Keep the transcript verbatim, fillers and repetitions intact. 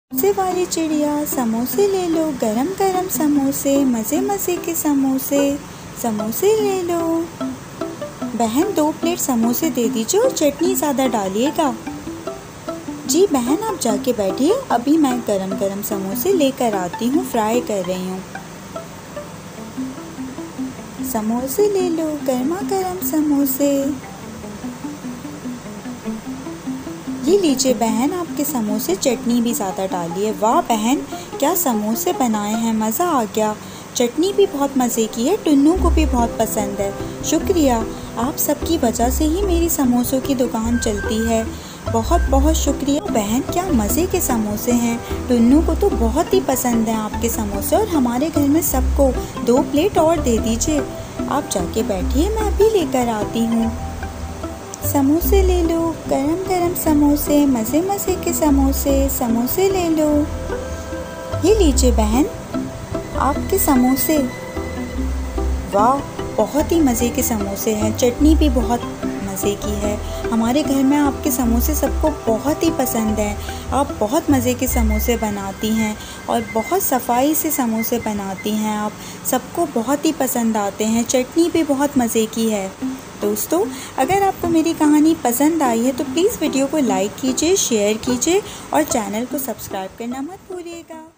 समोसे वाली चिड़िया समोसे ले लो, गरम गरम समोसे, मज़े मज़े के समोसे, समोसे ले लो। बहन दो प्लेट समोसे दे दीजिए और चटनी ज़्यादा डालिएगा। जी बहन आप जाके बैठिए, अभी मैं गरम गरम समोसे लेकर आती हूँ, फ्राई कर रही हूँ। समोसे ले लो, गर्मा गर्म समोसे। ये लीजिए बहन आपके समोसे, चटनी भी ज़्यादा डालिए। वाह बहन क्या समोसे बनाए हैं, मज़ा आ गया। चटनी भी बहुत मज़े की है, टुन्नू को भी बहुत पसंद है। शुक्रिया, आप सबकी वजह से ही मेरी समोसों की दुकान चलती है। बहुत बहुत शुक्रिया बहन, क्या मज़े के समोसे हैं। टुन्नू को तो बहुत ही पसंद है आपके समोसे, और हमारे घर में सबको दो प्लेट और दे दीजिए। आप जाके बैठिए, मैं अभी लेकर आती हूँ। समोसे ले लो, गरम गरम समोसे, मज़े मज़े के समोसे, समोसे ले लो। ये लीजिए बहन आपके समोसे। वाह बहुत ही मज़े के समोसे हैं, चटनी भी बहुत मज़े की है। हमारे घर में आपके समोसे सबको बहुत ही पसंद हैं। आप बहुत मज़े के समोसे बनाती हैं और बहुत सफाई से समोसे बनाती हैं आप, सबको बहुत ही पसंद आते हैं। चटनी भी बहुत मज़े की है। दोस्तों अगर आपको मेरी कहानी पसंद आई है तो प्लीज़ वीडियो को लाइक कीजिए, शेयर कीजिए और चैनल को सब्सक्राइब करना मत भूलिएगा।